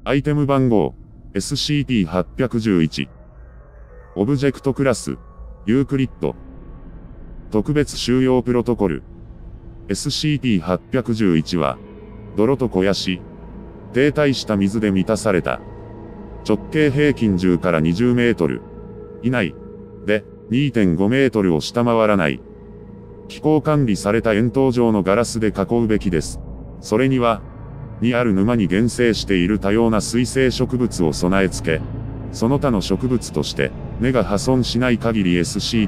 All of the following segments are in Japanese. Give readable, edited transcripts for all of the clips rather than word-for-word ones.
アイテム番号 SCP-811 オブジェクトクラスユークリッド特別収容プロトコル SCP-811 は泥と肥やし停滞した水で満たされた直径平均10から20メートル以内で 2.5 メートルを下回らない気候管理された円筒状のガラスで囲うべきです。それにはある沼に原生している多様な水生植物を備え付け、その他の植物として根が破損しない限り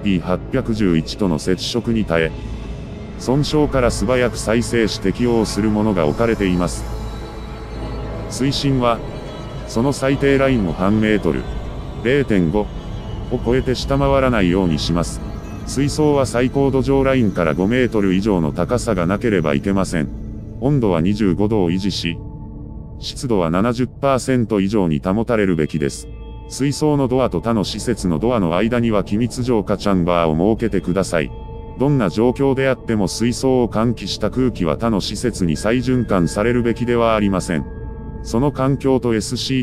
SCP-811 との接触に耐え、損傷から素早く再生し適応するものが置かれています。水深は、その最低ラインを半メートル、0.5 を超えて下回らないようにします。水槽は最高土壌ラインから5メートル以上の高さがなければいけません。温度は25度を維持し、湿度は 70% 以上に保たれるべきです。水槽のドアと他の施設のドアの間には気密浄化チャンバーを設けてください。どんな状況であっても水槽を換気した空気は他の施設に再循環されるべきではありません。その環境と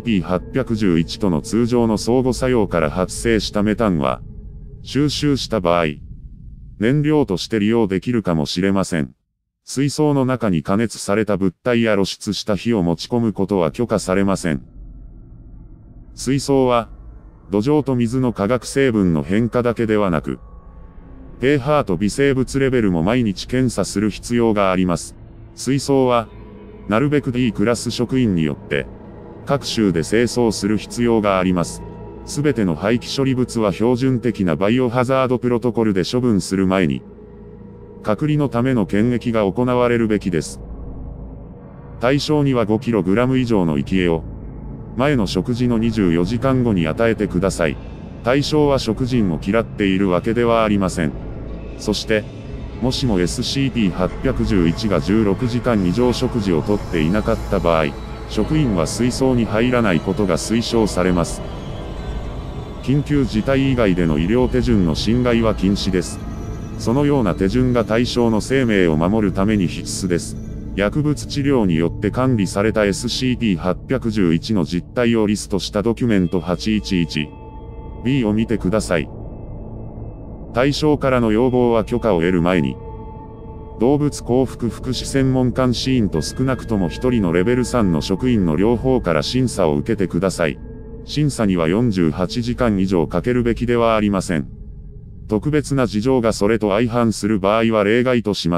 SCP-811 との通常の相互作用から発生したメタンは、収集した場合、燃料として利用できるかもしれません。水槽の中に加熱された物体や露出した火を持ち込むことは許可されません。水槽は、土壌と水の化学成分の変化だけではなく、pH と微生物レベルも毎日検査する必要があります。水槽は、なるべく D クラス職員によって、各州で清掃する必要があります。すべての廃棄処理物は標準的なバイオハザードプロトコルで処分する前に、隔離のための検疫が行われるべきです。対象には 5kg 以上の生き餌を、前の食事の24時間後に与えてください。対象は食人を嫌っているわけではありません。そして、もしも SCP-811 が16時間以上食事をとっていなかった場合、職員は水槽に入らないことが推奨されます。緊急事態以外での医療手順の侵害は禁止です。そのような手順が対象の生命を守るために必須です。薬物治療によって管理された SCP-811 の実態をリストしたドキュメント 811B を見てください。対象からの要望は許可を得る前に、動物幸福福祉専門監視員と少なくとも1人のレベル3の職員の両方から審査を受けてください。審査には48時間以上かけるべきではありません。特別な事情がそれと相反する場合は例外とします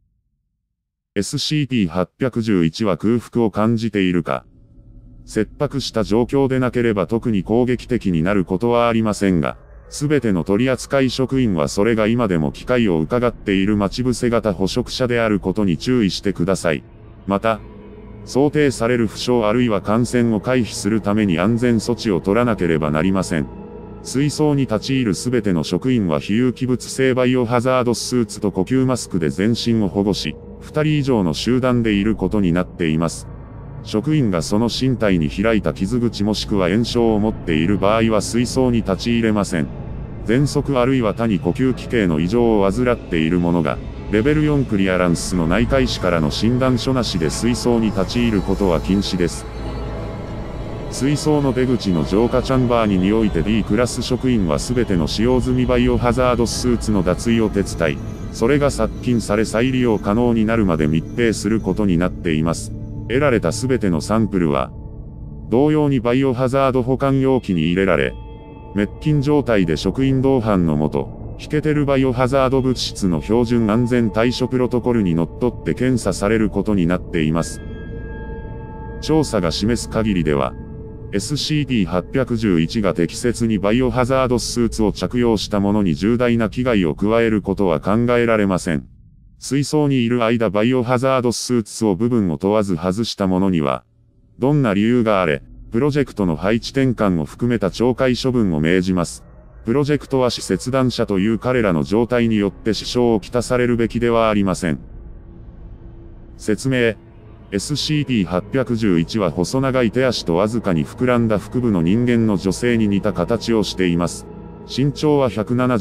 。SCP-811 は空腹を感じているか、切迫した状況でなければ特に攻撃的になることはありませんが、すべての取扱職員はそれが今でも機会を伺っている待ち伏せ型捕食者であることに注意してください。また、想定される負傷あるいは感染を回避するために安全措置を取らなければなりません。水槽に立ち入るすべての職員は非有機物性バイオハザードスーツと呼吸マスクで全身を保護し、2人以上の集団でいることになっています。職員がその身体に開いた傷口もしくは炎症を持っている場合は水槽に立ち入れません。喘息あるいは他に呼吸器系の異常を患っている者が、レベル4クリアランスの内科医師からの診断書なしで水槽に立ち入ることは禁止です。水槽の出口の浄化チャンバーにおいて D クラス職員はすべての使用済みバイオハザードスーツの脱衣を手伝い、それが殺菌され再利用可能になるまで密閉することになっています。得られたすべてのサンプルは、同様にバイオハザード保管容器に入れられ、滅菌状態で職員同伴のもと、ヒケテルバイオハザード物質の標準安全対処プロトコルにのっとって検査されることになっています。調査が示す限りでは、SCP-811 が適切にバイオハザードスーツを着用した者に重大な危害を加えることは考えられません。水槽にいる間バイオハザードスーツを部分を問わず外した者には、どんな理由があれ、プロジェクトの配置転換を含めた懲戒処分を命じます。プロジェクトは使切断者という彼らの状態によって支障をきたされるべきではありません。説明。SCP-811 は細長い手足とわずかに膨らんだ腹部の人間の女性に似た形をしています。身長は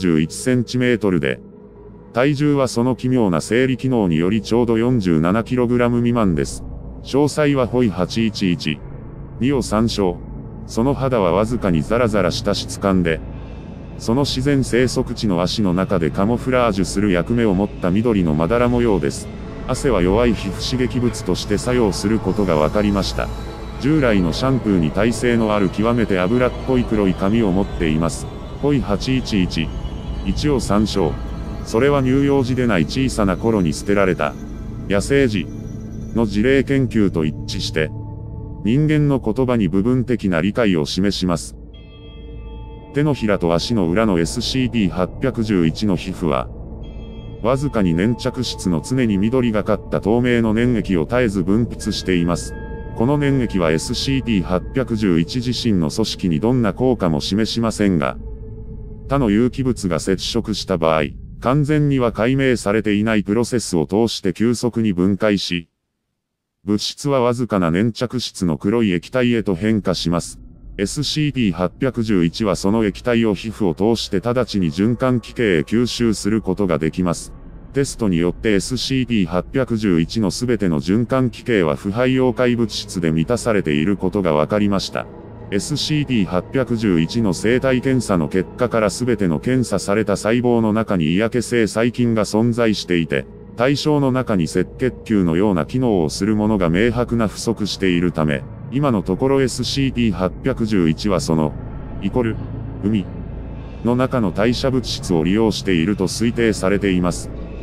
171cm で、体重はその奇妙な生理機能によりちょうど 47kg 未満です。詳細はホイ811。 2を参照。その肌はわずかにザラザラした質感で、その自然生息地の足の中でカモフラージュする役目を持った緑のまだら模様です。汗は弱い皮膚刺激物として作用することが分かりました。従来のシャンプーに耐性のある極めて脂っこい黒い髪を持っています。ポイ811。1を参照。それは乳幼児でない小さな頃に捨てられた野生児の事例研究と一致して、人間の言葉に部分的な理解を示します。手のひらと足の裏の SCP-811 の皮膚は、わずかに粘着質の常に緑がかった透明の粘液を絶えず分泌しています。この粘液は SCP-811 自身の組織にどんな効果も示しませんが、他の有機物が接触した場合、完全には解明されていないプロセスを通して急速に分解し、物質はわずかな粘着質の黒い液体へと変化します。SCP-811 はその液体を皮膚を通して直ちに循環器系へ吸収することができます。テストによって SCP-811 のすべての循環器系は腐敗溶解物質で満たされていることが分かりました。SCP-811 の生体検査の結果からすべての検査された細胞の中に嫌気性細菌が存在していて、対象の中に赤血球のような機能をするものが明白な不足しているため、今のところ SCP-811 はその、海の中の代謝物質を利用していると推定されています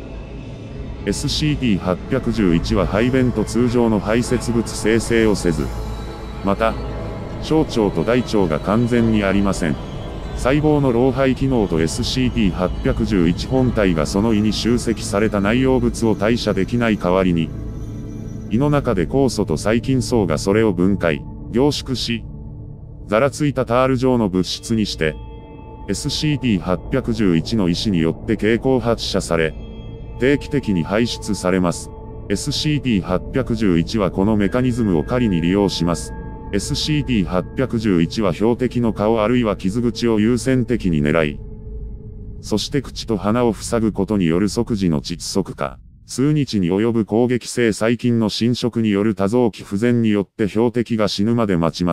。SCP-811 は排便と通常の排泄物生成をせず、また、小腸と大腸が完全にありません。細胞の老廃機能と SCP-811 本体がその胃に集積された内容物を代謝できない代わりに、胃の中で酵素と細菌層がそれを分解、凝縮し、ざらついたタール状の物質にして、SCP-811 の意思によって経口発射され、定期的に排出されます。SCP-811 はこのメカニズムを狩りに利用します。SCP-811 は標的の顔あるいは傷口を優先的に狙い、そして口と鼻を塞ぐことによる即時の窒息か、数日に及ぶ攻撃性細菌の侵食による多臓器不全によって標的が死ぬまで待ちます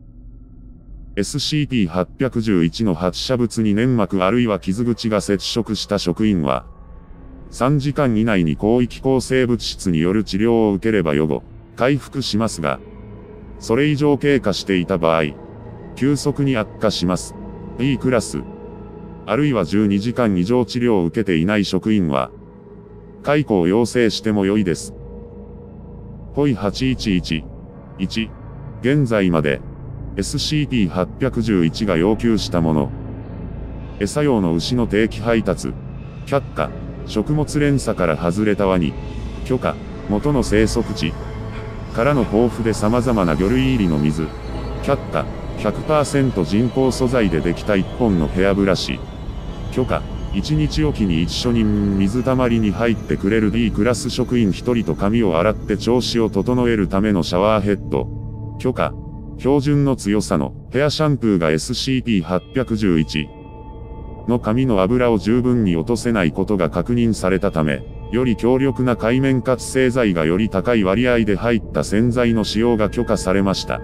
。SCP-811 の発射物に粘膜あるいは傷口が接触した職員は、3時間以内に広域抗生物質による治療を受ければ予後、回復しますが、それ以上経過していた場合、急速に悪化します。E クラス、あるいは12時間以上治療を受けていない職員は、解雇を要請しても良いです。ポイ811。1、現在まで、SCP-811 が要求したもの。餌用の牛の定期配達。却下。食物連鎖から外れたワニ。許可。元の生息地。からの豊富で様々な魚類入りの水。却下。100% 人工素材でできた1本のヘアブラシ。許可。1日おきに一緒に水たまりに入ってくれる D クラス職員1人と髪を洗って調子を整えるためのシャワーヘッド。許可。標準の強さのヘアシャンプーが SCP-811 の髪の油を十分に落とせないことが確認されたため、より強力な界面活性剤がより高い割合で入った洗剤の使用が許可されました。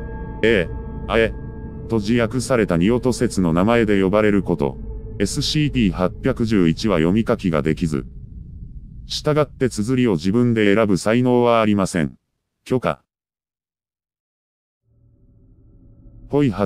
と字訳されたニオト説の名前で呼ばれること。SCP-811 は読み書きができず、従って綴りを自分で選ぶ才能はありません。許可。ポイ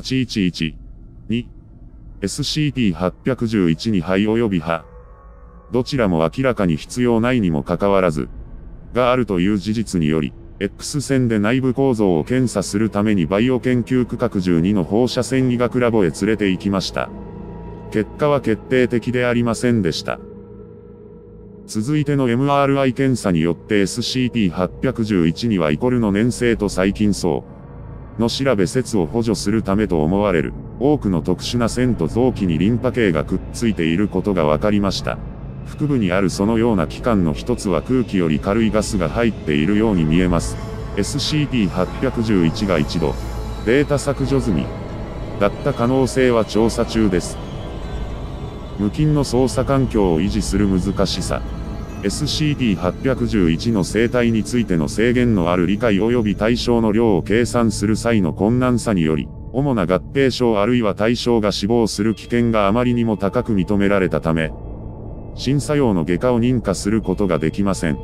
811。2、SCP-811 に肺及び歯。どちらも明らかに必要ないにもかかわらず、があるという事実により、X 線で内部構造を検査するためにバイオ研究区画12の放射線医学ラボへ連れて行きました。結果は決定的でありませんでした。続いての MRI 検査によって SCP-811 にはイコルの粘性と細菌層の調べ説を補助するためと思われる多くの特殊な線と臓器にリンパ系がくっついていることが分かりました。腹部にあるそのような器官の一つは空気より軽いガスが入っているように見えます。SCP-811 が一度データ削除済みだった可能性は調査中です。無菌の操作環境を維持する難しさ。 SCP-811 の生態についての制限のある理解及び対象の量を計算する際の困難さにより、主な合併症あるいは対象が死亡する危険があまりにも高く認められたため、審査用の外科を認可することができません。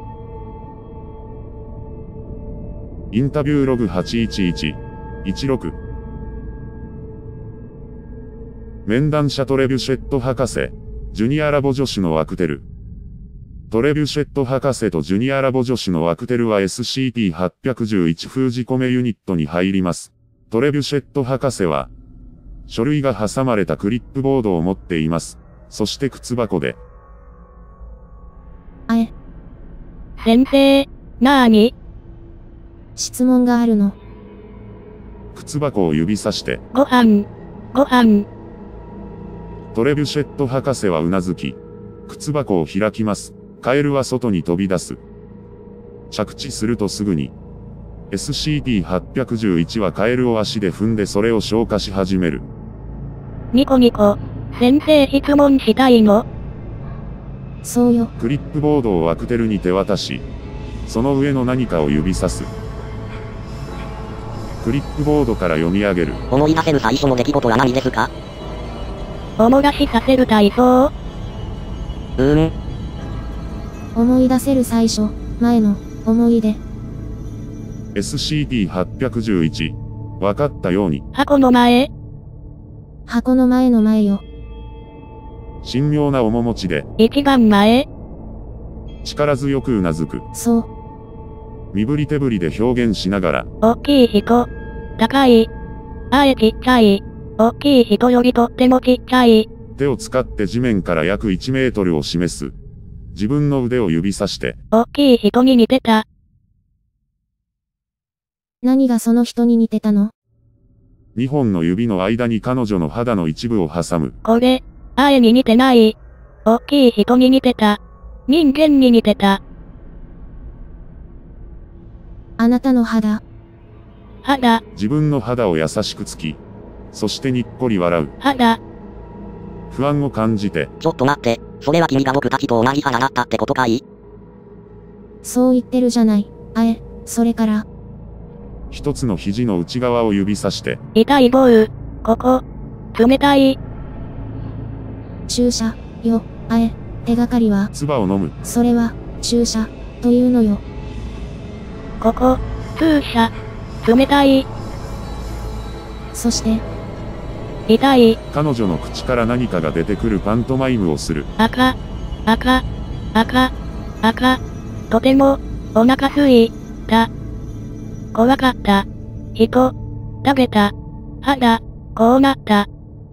インタビューログ811-16面談者トレビュシェット博士、ジュニアラボ助手のワクテル。トレビュシェット博士とジュニアラボ助手のワクテルは SCP-811 封じ込めユニットに入ります。トレビュシェット博士は、書類が挟まれたクリップボードを持っています。そして靴箱で。 先生、なーに？ 質問があるの。 靴箱を指さして。 ご飯。 トレビュシェット博士はうなずき、靴箱を開きます。カエルは外に飛び出す。着地するとすぐに、SCP-811 はカエルを足で踏んでそれを消化し始める。 ニコニコ、先生質問したいの？ そうよ。 クリップボードをワクテルに手渡し、その上の何かを指さす。クリップボードから読み上げる。 思い出せる最初の出来事は何ですか？ 思い出しさせる体操。 思い出せる最初、前の、思い出。 SCP-811。わかったように。 箱の前。 箱の前の前よ。 神妙な面持ちで。 一番前。 力強くうなずく。 そう。 身振り手振りで表現しながら。 大きい人。高い。ちっちゃい。大きい人よりとってもちっちゃい。 手を使って地面から約1メートルを示す。自分の腕を指さして。 大きい人に似てた。 何がその人に似てたの ？2本の指の間に彼女の肌の一部を挟む。 これ、に似てない。大きい人に似てた。人間に似てた。 あなたの肌。 自分の肌を優しくつき、そしてにっこり笑う。不安を感じて。 ちょっと待って、それは君が僕たちと同じ肌だったってことかい？ そう言ってるじゃない。それから。 一つの肘の内側を指さして。 痛い棒。ここ。冷たい。 注射、よ。手がかりは。 唾を飲む。 それは、注射、というのよ。 ここ、注射。冷たい。 そして。 痛い。 彼女の口から何かが出てくるパントマイムをする。 赤。とても、お腹すいた。怖かった。人。食べた。肌。こうなった。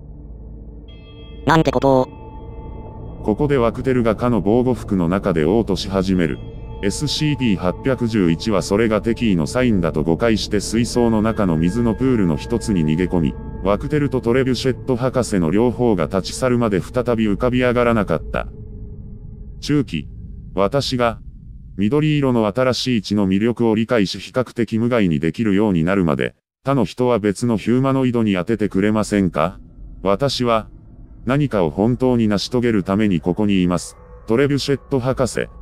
なんてことを。 ここでワクテルがかの防護服の中で嘔吐し始める。SCP-811 はそれが敵意のサインだと誤解して水槽の中の水のプールの一つに逃げ込み、ワクテルとトレビュシェット博士の両方が立ち去るまで再び浮かび上がらなかった。中期、私が、緑色の新しい血の魅力を理解し比較的無害にできるようになるまで、他の人は別のヒューマノイドに当ててくれませんか？私は、何かを本当に成し遂げるためにここにいます。トレビュシェット博士。